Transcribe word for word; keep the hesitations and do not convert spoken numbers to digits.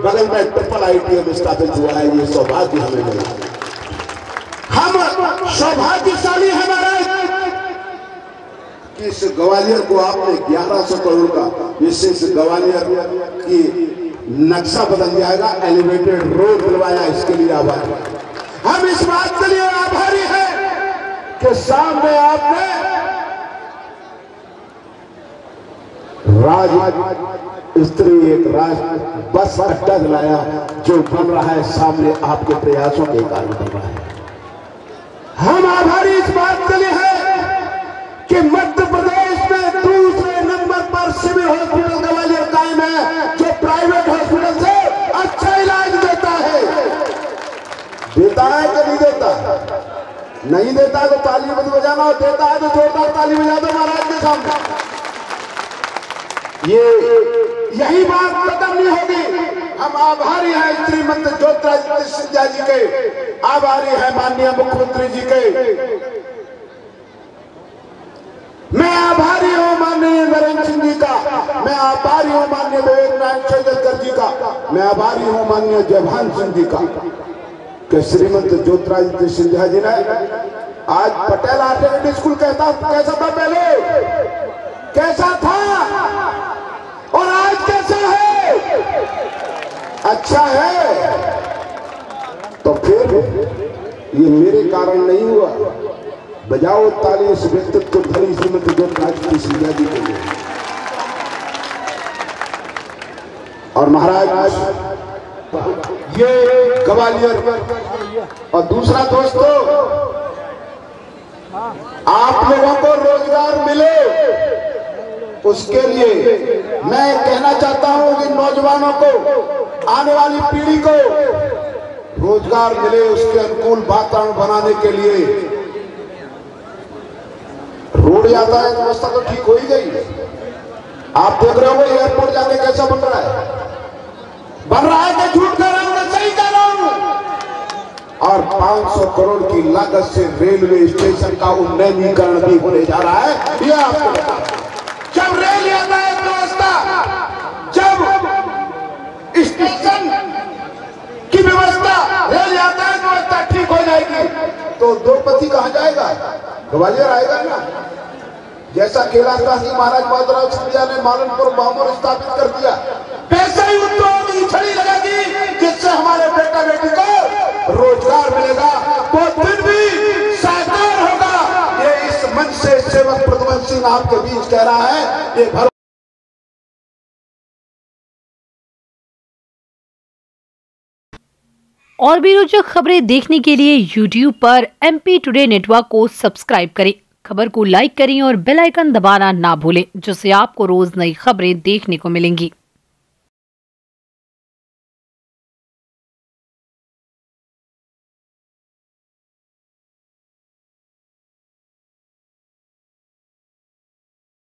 बगल में triple ITM स्थापित हुआ है। ये सौभाग्य हमें मिला, हम सौभाग्यशाली हैं महाराज कि इस ग्वालियर को आपने ग्यारह सौ करोड़ का, इससे इस ग्वालियर की नक्शा बदल जाएगा, एलिवेटेड रोड दिलवाया, इसके लिए आभारी। हम इस बात के लिए आभारी हैं कि सामने आपने राज स्त्री एक राज बस अड्डा दिलाया, जो बन रहा है सामने आपके प्रयासों के कारण बन रहा है। हम आभारी इस बात के लिए हैं कि मध्य प्रदेश में दूसरे नंबर पर सिविल हॉस्पिटल ग्वालियर कायम है, जो प्राइवेट हॉस्पिटल से अच्छा इलाज देता है। देता है कि नहीं देता? नहीं देता है तो ताली मत बजाना, और देता है तो जोरदार ताली बजा दो महाराज के सामने। ये यही बात खत्म नहीं होगी। हम आभारी हैं श्रीमंत ज्योतिरादित्य सिंधिया जी के, आभारी हैं माननीय मुख्यमंत्री जी के, मैं आभारी हूं माननीय नरेंद्र सिंह जी का, मैं आभारी हूं माननीय विवेक नारायण शेजलकर जी का, मैं आभारी हूं माननीय जयभान सिंह जी का कि श्रीमंत ज्योतिरादित्य सिंधिया जी ने आज पटेल आर्टिफिशियल स्कूल कहता कैसा था पहले, कैसा था और आज कैसा है? अच्छा है। तो फिर ये मेरे कारण नहीं हुआ, बजाओ ताली इस व्यक्तित्व धनी श्रीमंत ज्योतिरादित्य सिंधिया जी के लिए। और महाराज ये ग्वालियर, और दूसरा दोस्तों, आप लोगों को रोजगार मिले उसके लिए मैं कहना चाहता हूं कि नौजवानों को, आने वाली पीढ़ी को रोजगार मिले, उसके अनुकूल वातावरण बनाने के लिए रोड यातायात व्यवस्था तो ठीक हो ही गई। आप देख रहे हो एयरपोर्ट जाके कैसा बन रहा है, बन रहा है कि झूठ कह रहा हूं, सही कह रहा हूं। और पांच सौ करोड़ की लागत से रेलवे स्टेशन का उन्नयनीकरण भी होने जा रहा है। यह आपको बता, जब रेल यातायात व्यवस्था, जब स्टेशन की व्यवस्था, रेल यातायात व्यवस्था ठीक हो जाएगी तो द्रौपदी कहां जाएगा? ग्वालियर आएगा ना। जैसा कैलाश काशी महाराज माधवराव सिंधिया ने मालनपुर बामोर स्थापित कर दिया, वैसे ही उद्योग की छड़ी लगेगी जिससे हमारे बेटा बेटी को रोजगार मिलेगा, वो दिन भी साकार होगा। ये इस मंच से सेवक प्रद्युमन सिंह आपके बीच कह रहा है। ये भर... और भी रोचक खबरें देखने के लिए यूट्यूब पर एमपी टुडे नेटवर्क को सब्सक्राइब करें, खबर को लाइक करें और बेल आइकन दबाना ना भूलें, जिससे आपको रोज नई खबरें देखने को मिलेंगी।